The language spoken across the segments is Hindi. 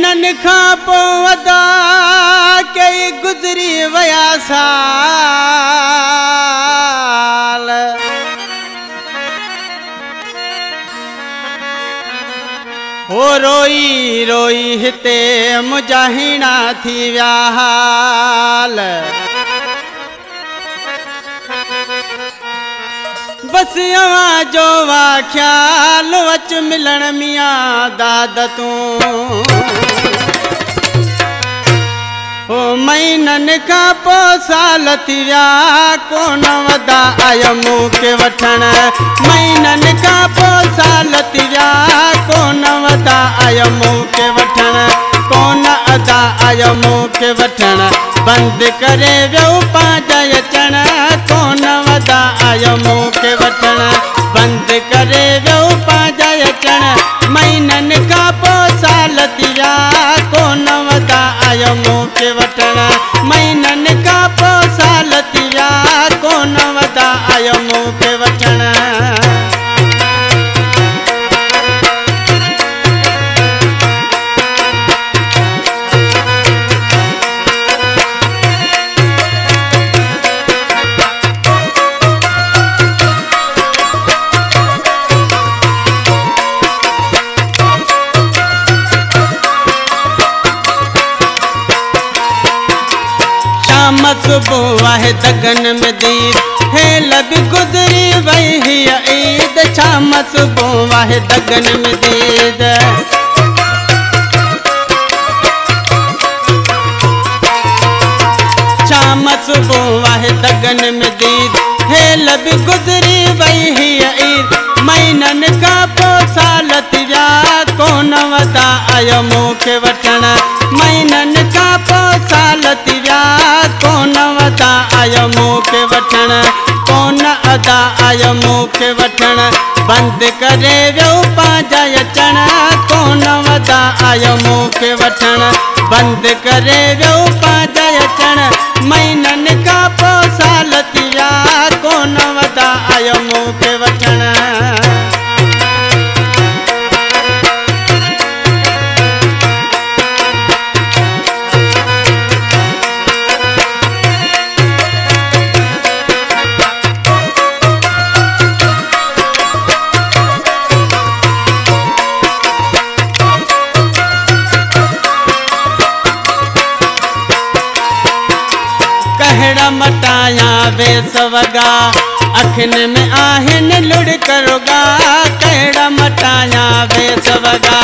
महीननि खां पोइ अदा कई गुज़री विया साल हो रोई रोई हिते मुंहिंजा थी विया हाल बस अवां जो वा ख्याल अच मिलण मियां दाद तूं ओ महीननि खां पोइ साल थी विया कोन वदा आयो मूंखे वठण महीननि खां पोइ साल थी विया कोन वदा आयो मूंखे वठण कोन अदा आयो मूंखे वठण बंदि करे वियो पंहिंजा अचण कोन वदा आयो मूंखे वठण बंदि करे वियो पंहिंजा अचण महीननि खां पोइ साल थी विया कोन वदा आयो मूंखे वठण महीननि खां पोइ साल थी विया कोन वदा आयो मूंखे वठण सुबह आहे दगन में दीद हेल भी गुजरी वही हीअ ईद शाम सुबह आहे दगन में दीद शाम सुबह आहे दगन में दीद हेल भी गुजरी वही हीअ ईद महीननि खां पोइ साल थी विया कोन वदा आयो मूंखे वठण महीननि खां पोइ साल थी विया कोन वदा आयो मूंखे वठण कोन अदा आयो मूंखे वठण बंदि करे वियो पंहिंजा अचण कोन वदा आयो मूंखे वठण बंदि करे वियो पंहिंजा अचण महीननि खां पोइ साल थी विया कोन वदा आयो मूंखे वठण मटाया वेस वगा अखिन में आहिन लुड़ करोगा कहिड़ा मटाया वेस वगा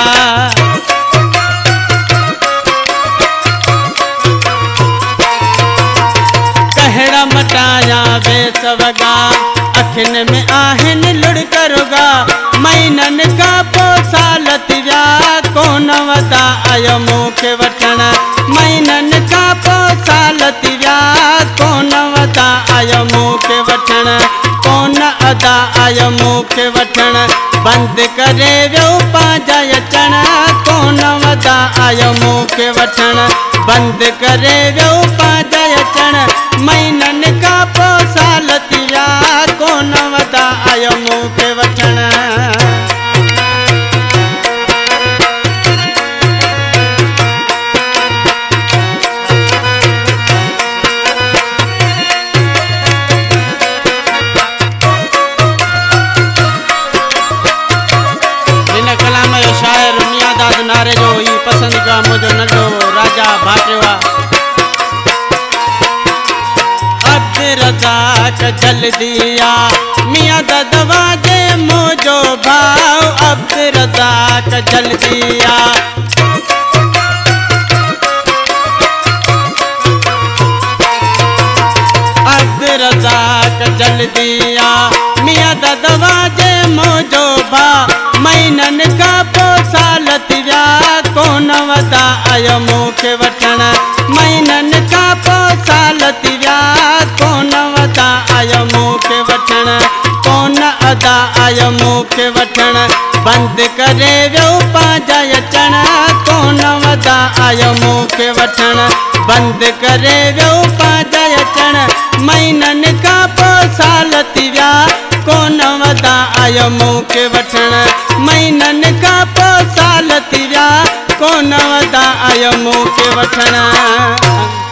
कहिड़ा मटाया वेस वगा अखिन में आहिन लुड़ करोगा महीननि खां पोइ साल थी विया कोन वदा आयो मूंखे वठण महीननि खां पोइ साल थी विया कोन वदा आयो मूंखे वठण कोन अदा आयो मूंखे वठण बंदि करे वियो पंहिंजा अचण कोन वदा आयो मूंखे वठण बंदि करे वियो पंहिंजा अचण महीननि खां पोइ साल थी विया कोन वदा आयो मूंखे वठण नारे जो ही पसंद का मुझो नंढो राजा भाटिवा अब्द रज़ाक जल्दिया मियां ददवा जे मुझो भाव अब्द रज़ाक जल्दिया अब्द रज़ाक जल्दिया मियां ददवा जे मुझो भाव महीननि खां पोइ साल थी विया कोन वदा आयो मूंखे वठण महीननि खां पोइ साल थी विया कोन वदा आयो मूंखे वठण कोन अदा आयो मूंखे वठण बंदि करे वियो पंहिंजा अचण कोन वदा आयो मूंखे वठण बंदि करे वियो पंहिंजा अचण महीननि खां पोइ साल थी विया कोन वदा वदा आयो मूंखे वठण महीननि खां पोइ साल थी विया कोन वदा आयो मूंखे वठण।